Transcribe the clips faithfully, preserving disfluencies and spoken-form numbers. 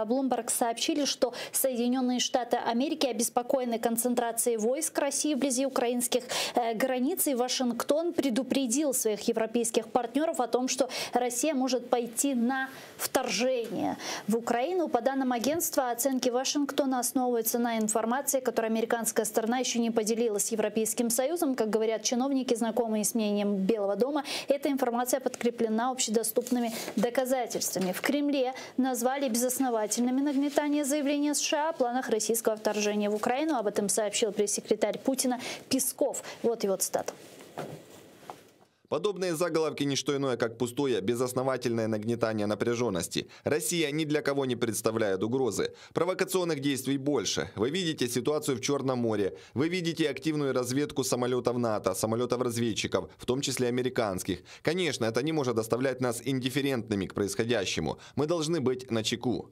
Bloomberg сообщили, что Соединенные Штаты Америки обеспокоены концентрацией войск России вблизи украинских границ, и Вашингтон предупредил своих европейских партнеров о том, что Россия может пойти на вторжение в Украину. По данным агентства, оценки Вашингтона основываются на информации, которую американская сторона еще не поделилась с Европейским Союзом. Как говорят чиновники, знакомые с мнением Белого дома, эта информация подкреплена общедоступными доказательствами. В Кремле назвали безосновательными нагнетание заявления США о планах российского вторжения в Украину. Об этом сообщил пресс-секретарь Путина Песков. Вот его цитата. Подобные заголовки – не что иное, как пустое, безосновательное нагнетание напряженности. Россия ни для кого не представляет угрозы. Провокационных действий больше. Вы видите ситуацию в Черном море. Вы видите активную разведку самолетов НАТО, самолетов-разведчиков, в том числе американских. Конечно, это не может оставлять нас индифферентными к происходящему. Мы должны быть начеку.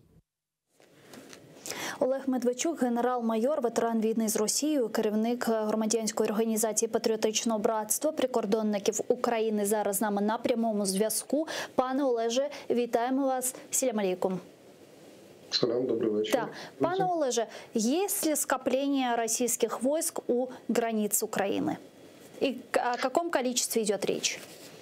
Олег Медведчук, генерал-майор, ветеран війни з Росією, керівник громадянської організації «Патріотичного братства» прикордонників України, зараз з нами на прямому зв'язку. Пане Олеже, вітаємо вас. Сілям алейкум. Салам, добрый вечер. Да. Пане Олеже, есть ли скопление российских войск у границ Украины? И о каком количестве идет речь?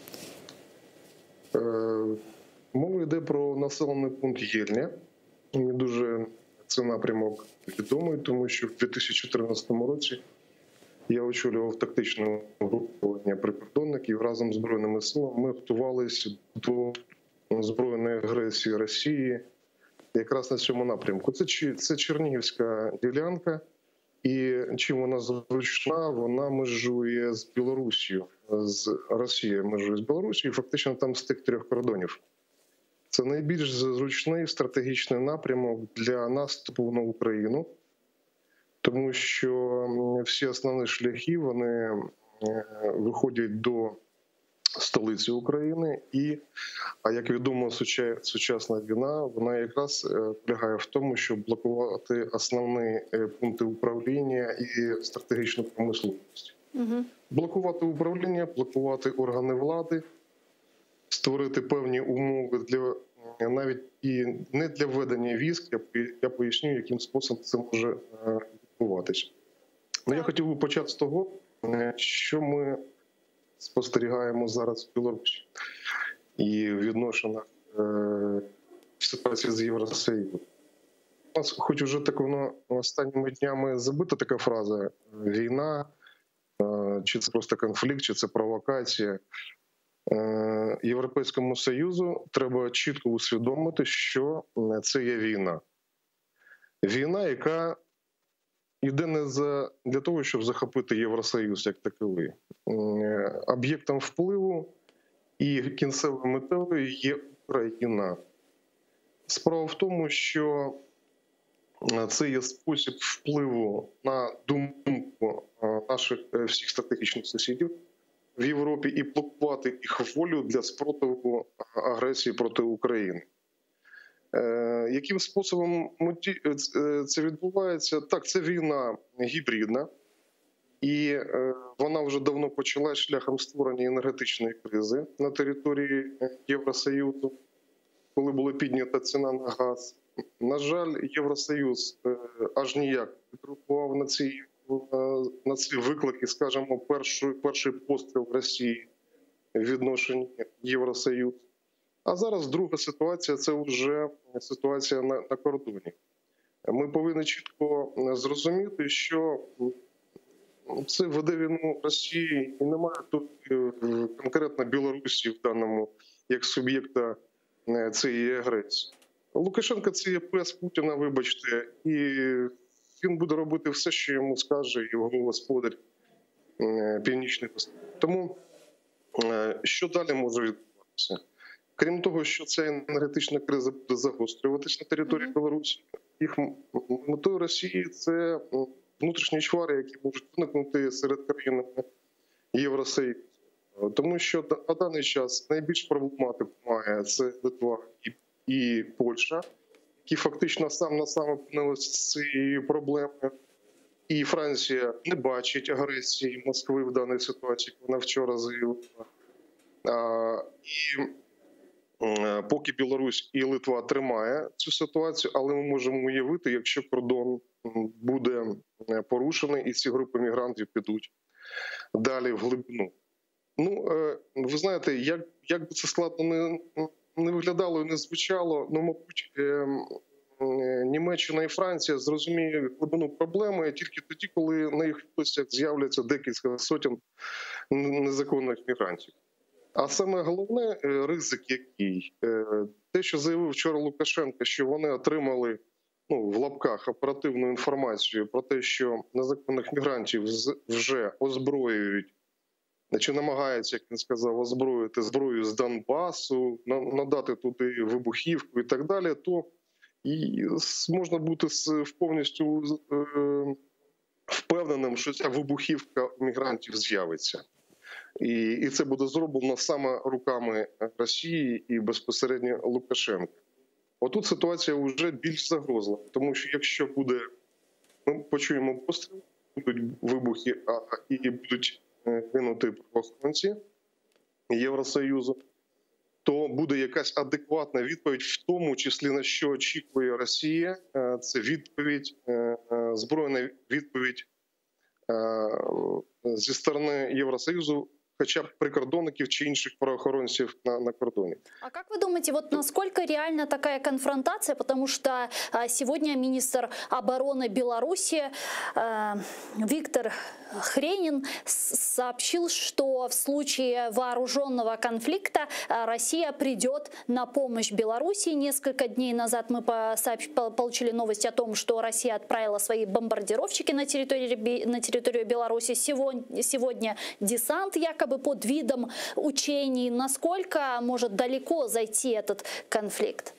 Мова йде про населений пункт Єльня. Не дуже це напрямок відомий, тому що в дві тисячі чотирнадцятому році я очолював тактичне угруповання прикордонників разом з Збройними силами. Ми готувалися до збройної агресії Росії якраз на цьому напрямку. Це, це Чернігівська ділянка, і чим вона зручна, вона межує з Білорусією, з Росією межує з Білорусією, фактично там стик трьох кордонів. Це найбільш зручний стратегічний напрямок для наступу на Україну, тому що всі основні шляхи, вони виходять до столиці України. І, а як відомо, сучасна війна, вона якраз полягає в тому, щоб блокувати основні пункти управління і стратегічну промисловість. Угу. Блокувати управління, блокувати органи влади, створити певні умови для навіть і не для введення військ. Я поясню, яким способом це може відбуватися. Ну, я хотів би почати з того, що ми спостерігаємо зараз в Білорусі і в відношеннях е, ситуації з Євросоюзом. У нас, хоч уже так воно останніми днями забита така фраза «війна», е, чи це просто конфлікт, чи це провокація. Е, Європейському Союзу треба чітко усвідомити, що це є війна. Війна, яка йде не за, для того, щоб захопити Євросоюз як таковий. Об'єктом впливу і кінцевою метою є Україна. Справа в тому, що це є спосіб впливу на думку наших всіх стратегічних сусідів в Європі і блокувати їх волю для спротиву агресії проти України. Яким способом це відбувається? Так, це війна гібридна, і вона вже давно почалась шляхом створення енергетичної кризи на території Євросоюзу, коли була піднята ціна на газ. На жаль, Євросоюз аж ніяк не реагував на ці, на ці виклики, скажімо, перший, перший постріл Росії в відношенні Євросоюзу. А зараз друга ситуація – це вже ситуація на, на кордоні. Ми повинні чітко зрозуміти, що це веде війну Росії і немає тут конкретно Білорусі в даному як суб'єкта цієї агресії. Лукашенко – це є пес Путіна, вибачте, і він буде робити все, що йому скаже його господар Північний Південь. Тому що далі може відбуватися? Крім того, що ця енергетична криза буде загострюватися на території mm-hmm. Білорусі, їх метою Росії – це внутрішні чвари, які можуть виникнути серед країн Євросоюзу. Тому що на даний час найбільш проблематику має це Литва і, і Польща, які фактично сам на сам опинилися з цією проблемою. І Франція не бачить агресії Москви в даній ситуації, вона вчора заявила. А, і Поки Білорусь і Литва тримає цю ситуацію, але ми можемо уявити, якщо кордон буде порушений і ці групи мігрантів підуть далі в глибину. Ну, ви знаєте, як, як би це складно не, не виглядало і не звучало, ну, мабуть, Німеччина і Франція зрозуміють глибину проблеми тільки тоді, коли на їх областях з'являться декілька сотень незаконних мігрантів. А саме головне ризик який? Те, що заявив вчора Лукашенко, що вони отримали, ну, в лапках оперативну інформацію про те, що незаконних мігрантів вже озброюють, чи намагаються, як він сказав, озброїти зброю з Донбасу, надати туди вибухівку і так далі, то і можна бути повністю впевненим, що ця вибухівка мігрантів з'явиться. І, і це буде зроблено саме руками Росії і безпосередньо Лукашенка. Отут ситуація вже більш загрозлива, тому що якщо буде, ми почуємо постріл, будуть вибухи а, і будуть гинути правоохоронці Євросоюзу, то буде якась адекватна відповідь, в тому числі на що очікує Росія. Це відповідь, збройна відповідь зі сторони Євросоюзу, хотя бы прикордонников чи інших правоохоронцев на, на кордоне. А как вы думаете, вот насколько реальна такая конфронтация? Потому что сегодня министр обороны Беларуси э, Виктор Хренин сообщил, что в случае вооруженного конфликта Россия придет на помощь Беларуси. Несколько дней назад мы получили новость о том, что Россия отправила свои бомбардировщики на территорию, на территорию Беларуси. Сегодня, сегодня десант якобы под видом учений. Насколько может далеко зайти этот конфликт?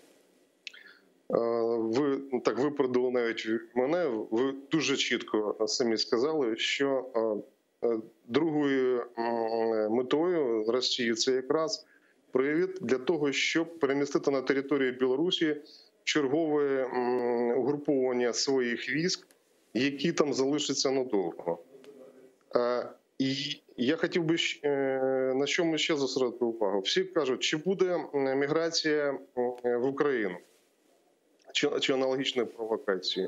Ви так випередили навіть мене. Ви дуже чітко самі сказали, що другою метою Росії це якраз привід для того, щоб перемістити на територію Білорусі чергове угруповання своїх військ, які там залишаться надовго. І я хотів би, на чому ще зосередити увагу. Всі кажуть, чи буде міграція в Україну, чи, чи аналогічної провокації.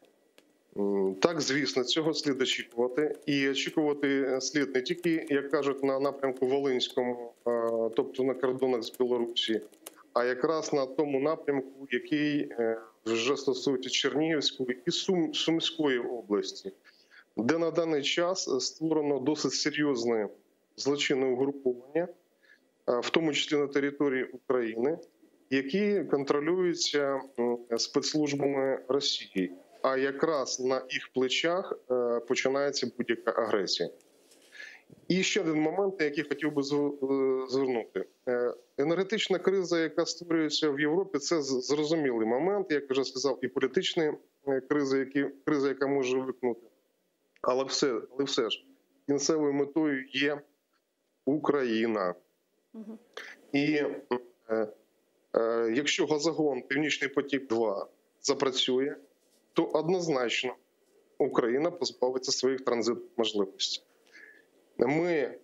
Так, звісно, цього слід очікувати. І очікувати слід не тільки, як кажуть, на напрямку Волинському, тобто на кордонах з Білорусі, а якраз на тому напрямку, який вже стосується Чернігівської і Сум, Сумської області, де на даний час створено досить серйозне злочинне угруповання, в тому числі на території України, які контролюються спецслужбами Росії. А якраз на їх плечах починається будь-яка агресія. І ще один момент, на який хотів би звернути. Енергетична криза, яка створюється в Європі, це зрозумілий момент, як вже сказав, і політична криза, які, криза, яка може виникнути. Але все, але все ж, кінцевою метою є Україна. Угу. І е, е, якщо газогон «Північний потік-два» запрацює, то однозначно Україна позбавиться своїх транзитних можливостей. Ми, е,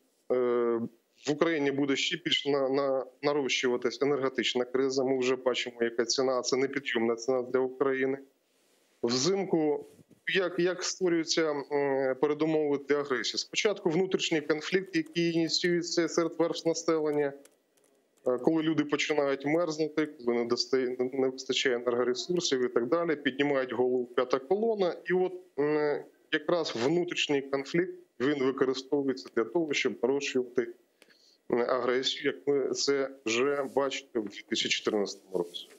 в Україні буде ще більш на, на, нарощуватись енергетична криза. Ми вже бачимо, яка ціна, це непідйомна ціна для України. Взимку Як, як створюються передумови для агресії? Спочатку внутрішній конфлікт, який ініціюється серед верств населення, коли люди починають мерзнути, коли не, достає, не вистачає енергоресурсів і так далі, піднімають голову п'ята колона, і от якраз внутрішній конфлікт, він використовується для того, щоб нарощувати агресію, як ми це вже бачили в дві тисячі чотирнадцятому році.